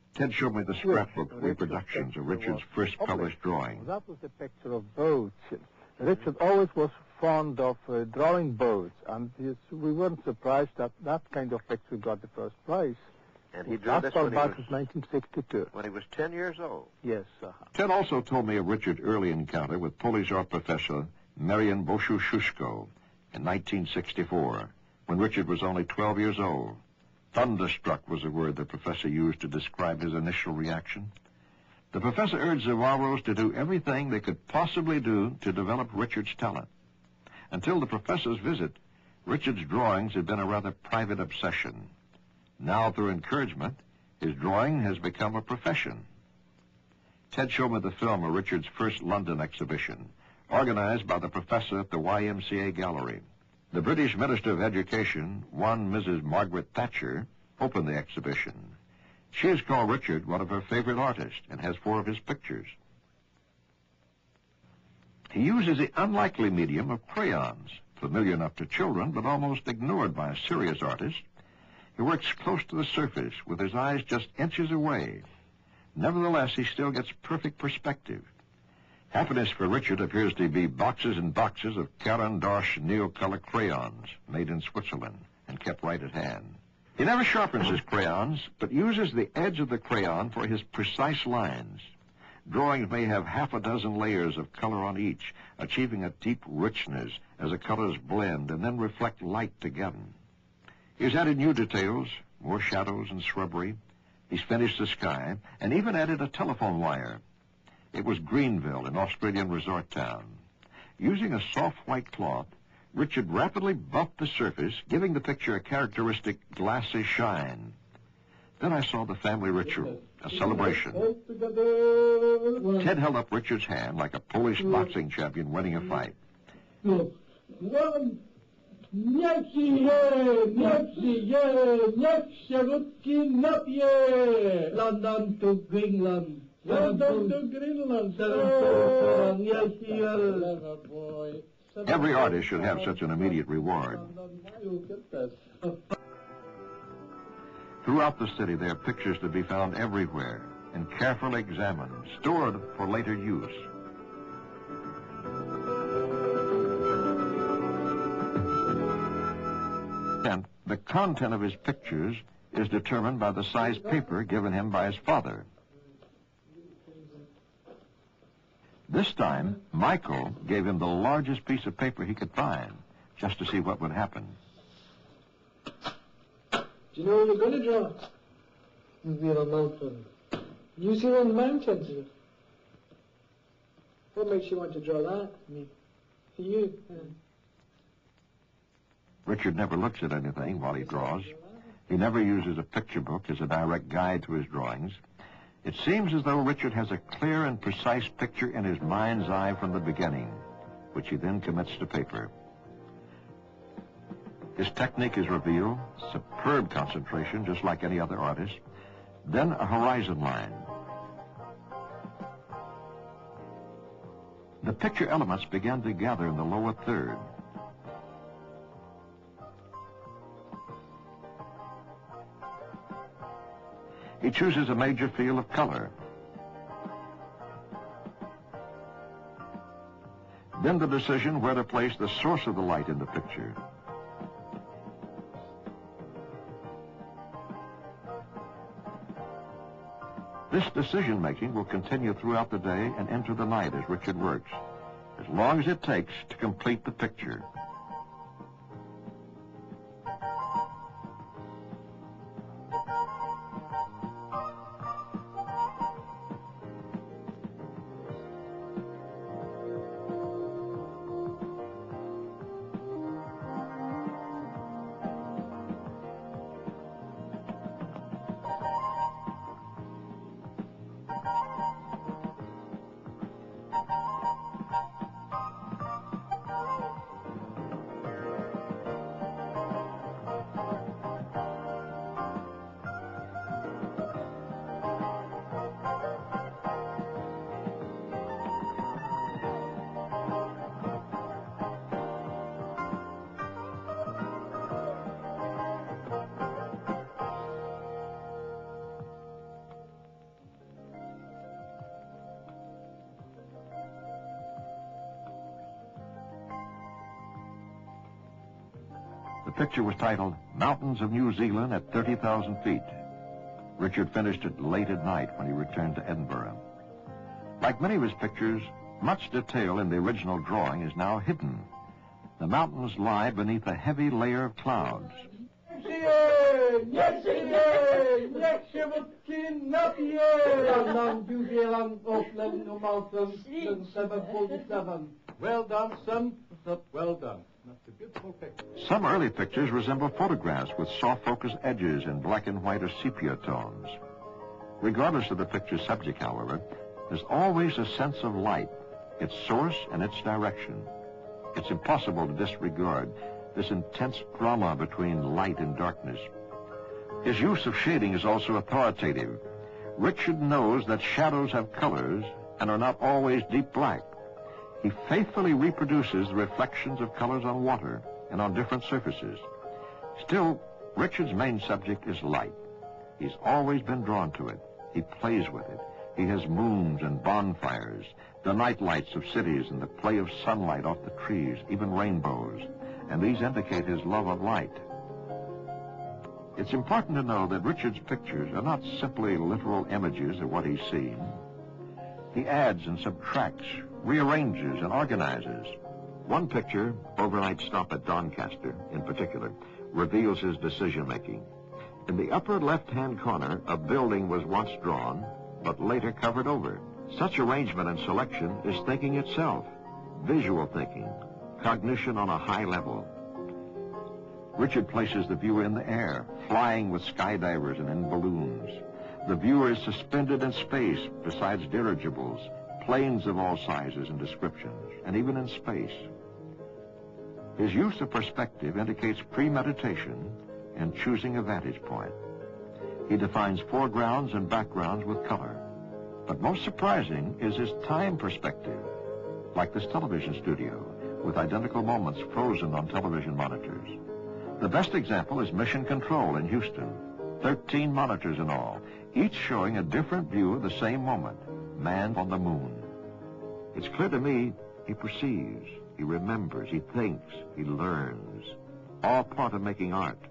Ted showed me the scrapbook reproductions of Richard's first published drawing. That was a picture of boats. Richard always was fond of drawing boats, and we weren't surprised that that kind of picture got the first prize. And he drew this when he was 1962. When he was 10 years old. Yes. Ted also told me of Richard's early encounter with Polish art professor Marian Bosciuszko in 1964, when Richard was only 12 years old. Thunderstruck was the word the professor used to describe his initial reaction. The professor urged the Wawros to do everything they could possibly do to develop Richard's talent. Until the professor's visit, Richard's drawings had been a rather private obsession. Now, through encouragement, his drawing has become a profession. Ted showed me the film of Richard's first London exhibition, organized by the professor at the YMCA Gallery. The British Minister of Education, one Mrs. Margaret Thatcher, opened the exhibition. She has called Richard one of her favorite artists and has 4 of his pictures. He uses the unlikely medium of crayons, familiar enough to children but almost ignored by a serious artist. He works close to the surface with his eyes just inches away. Nevertheless, he still gets perfect perspective. Happiness for Richard appears to be boxes and boxes of Caran d'Ache Neocolor crayons made in Switzerland and kept right at hand. He never sharpens his crayons, but uses the edge of the crayon for his precise lines. Drawings may have half a dozen layers of color on each, achieving a deep richness as the colors blend and then reflect light together. He's added new details, more shadows and shrubbery. He's finished the sky and even added a telephone wire. It was Greenville, an Australian resort town. Using a soft white cloth, Richard rapidly buffed the surface, giving the picture a characteristic glassy shine. Then I saw the family ritual, a celebration. Ted held up Richard's hand like a Polish boxing champion winning a fight. Niech się ludki napije. London to Greenland. London to Greenland. Every artist should have such an immediate reward. Throughout the city, there are pictures to be found everywhere and carefully examined, stored for later use. And the content of his pictures is determined by the size paper given him by his father. This time, Michael gave him the largest piece of paper he could find, just to see what would happen. Do you know what you're going to draw? You'll be on a mountain. New Zealand mountains. What makes you want to draw that? Me. For you. Yeah. Richard never looks at anything while he draws. He never uses a picture book as a direct guide to his drawings. It seems as though Richard has a clear and precise picture in his mind's eye from the beginning, which he then commits to paper. His technique is revealed, superb concentration, just like any other artist, then a horizon line. The picture elements began to gather in the lower third. He chooses a major field of color. Then the decision where to place the source of the light in the picture. This decision-making will continue throughout the day and into the night as Richard works, as long as it takes to complete the picture. picture was titled Mountains of New Zealand at 30,000 feet. Richard finished it late at night when he returned to Edinburgh. Like many of his pictures, much detail in the original drawing is now hidden. The mountains lie beneath a heavy layer of clouds. Well done, son. Well done. That's a beautiful picture. Some early pictures resemble photographs with soft focus edges in black and white or sepia tones. Regardless of the picture's subject, however, there's always a sense of light, its source and its direction. It's impossible to disregard this intense drama between light and darkness. His use of shading is also authoritative. Richard knows that shadows have colors and are not always deep black. He faithfully reproduces the reflections of colors on water and on different surfaces. Still, Richard's main subject is light. He's always been drawn to it. He plays with it. He has moons and bonfires, the night lights of cities and the play of sunlight off the trees, even rainbows, and these indicate his love of light. It's important to know that Richard's pictures are not simply literal images of what he's seen. He adds and subtracts, rearranges and organizes. One picture, Overnight Stop at Doncaster in particular, reveals his decision-making. In the upper left-hand corner, a building was once drawn, but later covered over. Such arrangement and selection is thinking itself, visual thinking, cognition on a high level. Richard places the viewer in the air, flying with skydivers and in balloons. The viewer is suspended in space besides dirigibles, planes of all sizes and descriptions, and even in space. His use of perspective indicates premeditation and choosing a vantage point. He defines foregrounds and backgrounds with color. But most surprising is his time perspective, like this television studio, with identical moments frozen on television monitors. The best example is Mission Control in Houston. 13 monitors in all, each showing a different view of the same moment, man on the moon. It's clear to me he perceives, he remembers, he thinks, he learns, all part of making art.